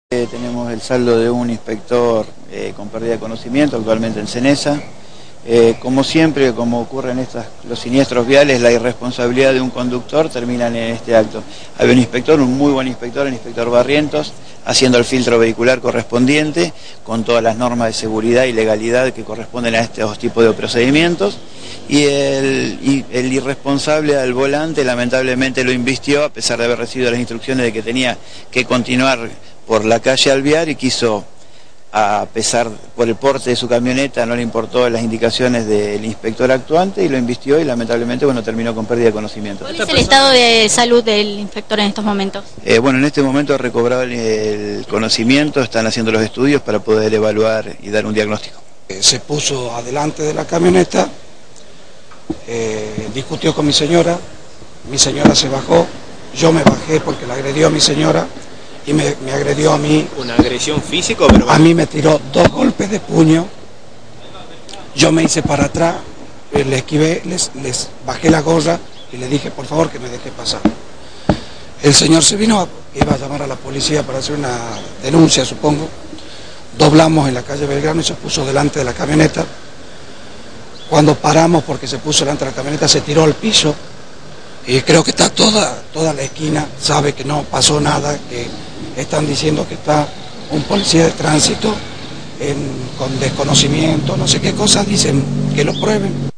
Tenemos el saldo de un inspector con pérdida de conocimiento, actualmente en Cenesa. Como siempre, como ocurre en los siniestros viales, la irresponsabilidad de un conductor termina en este acto. Había un inspector, un muy buen inspector, el inspector Barrientos, haciendo el filtro vehicular correspondiente, con todas las normas de seguridad y legalidad que corresponden a estos tipos de procedimientos. Y el irresponsable al volante lamentablemente lo invistió, a pesar de haber recibido las instrucciones de que tenía que continuar por la calle Alvear, y quiso, a pesar por el porte de su camioneta, no le importó las indicaciones del inspector actuante y lo invistió, y lamentablemente terminó con pérdida de conocimiento. ¿Cuál es el estado de salud del inspector en estos momentos? En este momento ha recobrado el conocimiento, están haciendo los estudios para poder evaluar y dar un diagnóstico. Se puso adelante de la camioneta, discutió con mi señora se bajó, yo me bajé porque la agredió a mi señora y me agredió a mí. ¿Una agresión física o verbal? A mí me tiró 2 golpes de puño, yo me hice para atrás, le esquivé, les bajé la gorra y le dije por favor que me deje pasar. El señor se vino, iba a llamar a la policía para hacer una denuncia, supongo. Doblamos en la calle Belgrano y se puso delante de la camioneta. Cuando paramos, porque se puso delante de la camioneta, se tiró al piso. Y creo que está toda la esquina, sabe que no pasó nada, que están diciendo que está un policía de tránsito con desconocimiento, no sé qué cosas, dicen que lo prueben.